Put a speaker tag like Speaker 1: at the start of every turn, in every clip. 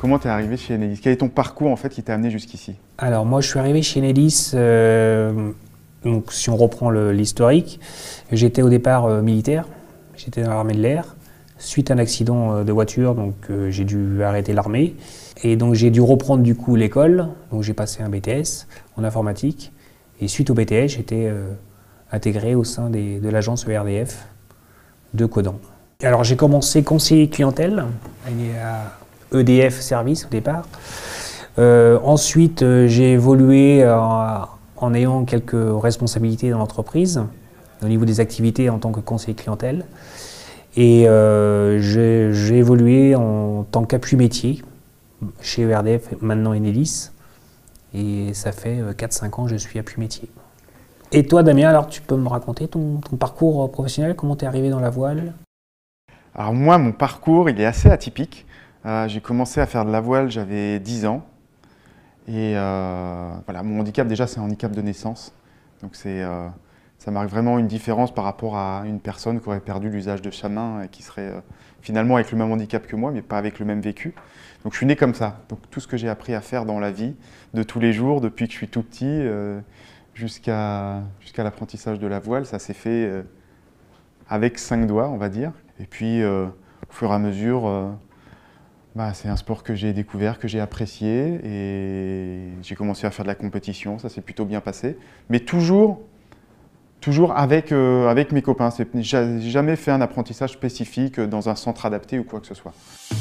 Speaker 1: comment tu es arrivé chez Enedis? Quel est ton parcours en fait qui t'a amené jusqu'ici?
Speaker 2: Alors moi je suis arrivé chez Enedis, donc si on reprend l'historique, j'étais au départ militaire, j'étais dans l'armée de l'air. Suite à un accident de voiture, donc j'ai dû arrêter l'armée. Et donc j'ai dû reprendre du coup l'école, donc j'ai passé un BTS en informatique. Et suite au BTS, j'étais intégré au sein de l'agence ERDF de Codan. Alors j'ai commencé conseiller clientèle à EDF Service au départ. Ensuite j'ai évolué en ayant quelques responsabilités dans l'entreprise, au niveau des activités en tant que conseiller clientèle. Et j'ai évolué en tant qu'appui métier chez ERDF, maintenant Enedis. Et ça fait 4-5 ans que je suis appui métier. Et toi Damien, alors tu peux me raconter ton parcours professionnel, comment tu es arrivé dans la voile?
Speaker 1: Alors moi, mon parcours, il est assez atypique. J'ai commencé à faire de la voile, j'avais 10 ans. Et voilà, mon handicap déjà, c'est un handicap de naissance. Donc ça marque vraiment une différence par rapport à une personne qui aurait perdu l'usage de sa main et qui serait finalement avec le même handicap que moi, mais pas avec le même vécu. Donc je suis né comme ça. Donc tout ce que j'ai appris à faire dans la vie, de tous les jours, depuis que je suis tout petit, jusqu'à l'apprentissage de la voile, ça s'est fait avec 5 doigts, on va dire. Et puis au fur et à mesure, c'est un sport que j'ai découvert, que j'ai apprécié, et j'ai commencé à faire de la compétition, ça s'est plutôt bien passé. Mais toujours avec mes copains. J'ai jamais fait un apprentissage spécifique dans un centre adapté ou quoi que ce soit.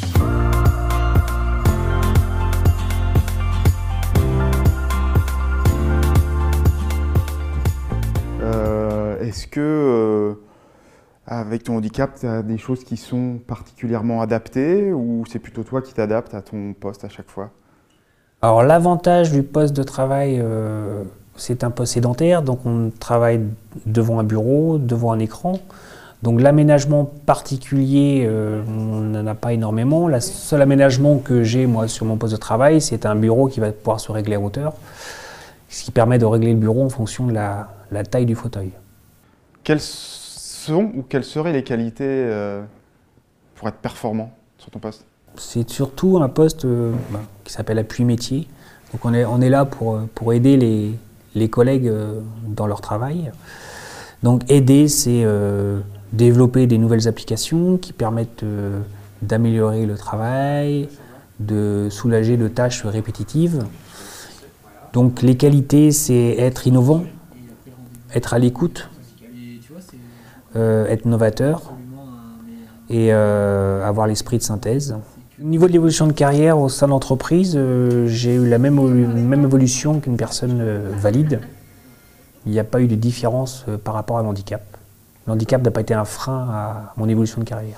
Speaker 1: Est-ce que, avec ton handicap, tu as des choses qui sont particulièrement adaptées ou c'est plutôt toi qui t'adaptes à ton poste à chaque fois?
Speaker 2: Alors l'avantage du poste de travail, c'est un poste sédentaire, donc on travaille devant un bureau, devant un écran. Donc l'aménagement particulier, on n'en a pas énormément. Le seul aménagement que j'ai moi sur mon poste de travail, c'est un bureau qui va pouvoir se régler à hauteur, ce qui permet de régler le bureau en fonction de la taille du fauteuil.
Speaker 1: Quelles sont ou quelles seraient les qualités pour être performant sur ton poste?
Speaker 2: C'est surtout un poste qui s'appelle appui métier. Donc on est là pour aider les collègues dans leur travail. Donc aider, c'est développer des nouvelles applications qui permettent d'améliorer le travail, de soulager de tâches répétitives. Donc les qualités, c'est être innovant, être à l'écoute, être novateur et avoir l'esprit de synthèse. Au niveau de l'évolution de carrière au sein de l'entreprise, j'ai eu la même évolution qu'une personne valide. Il n'y a pas eu de différence par rapport à l'handicap. L'handicap n'a pas été un frein à mon évolution de carrière.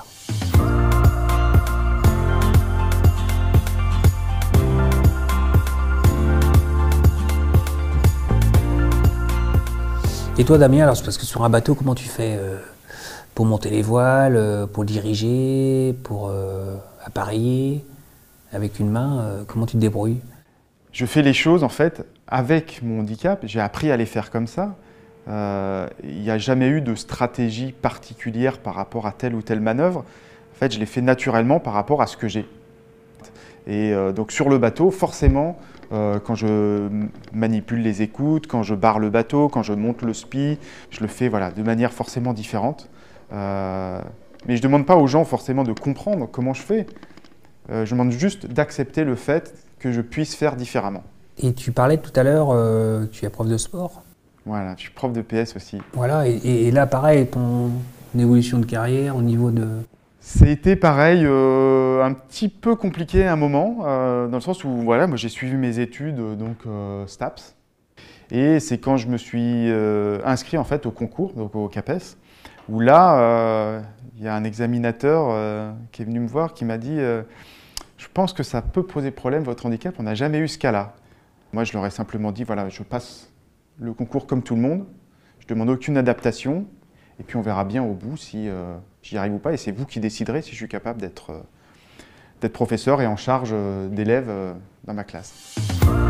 Speaker 2: Et toi Damien, alors parce que sur un bateau, comment tu fais pour monter les voiles, pour diriger, pour appareiller avec une main, comment tu te débrouilles?
Speaker 1: Je fais les choses en fait avec mon handicap, j'ai appris à les faire comme ça. Il n'y a jamais eu de stratégie particulière par rapport à telle ou telle manœuvre. En fait, je les fais naturellement par rapport à ce que j'ai. Et donc sur le bateau, forcément, quand je manipule les écoutes, quand je barre le bateau, quand je monte le spi, je le fais de manière forcément différente. Mais je ne demande pas aux gens forcément de comprendre comment je fais. Je demande juste d'accepter le fait que je puisse faire différemment.
Speaker 2: Et tu parlais tout à l'heure, tu es prof de sport.
Speaker 1: Voilà, je suis prof de PS aussi.
Speaker 2: Voilà, et là pareil, ton évolution de carrière au niveau de...
Speaker 1: C'était pareil, un petit peu compliqué à un moment, dans le sens où moi j'ai suivi mes études, donc STAPS. Et c'est quand je me suis inscrit en fait au concours, donc au CAPES, où là, il y a un examinateur qui est venu me voir, qui m'a dit je pense que ça peut poser problème, votre handicap, on n'a jamais eu ce cas-là. Moi, je leur ai simplement dit, voilà, je passe le concours comme tout le monde, je ne demande aucune adaptation, et puis on verra bien au bout si j'y arrive ou pas, et c'est vous qui déciderez si je suis capable d'être professeur et en charge d'élèves dans ma classe.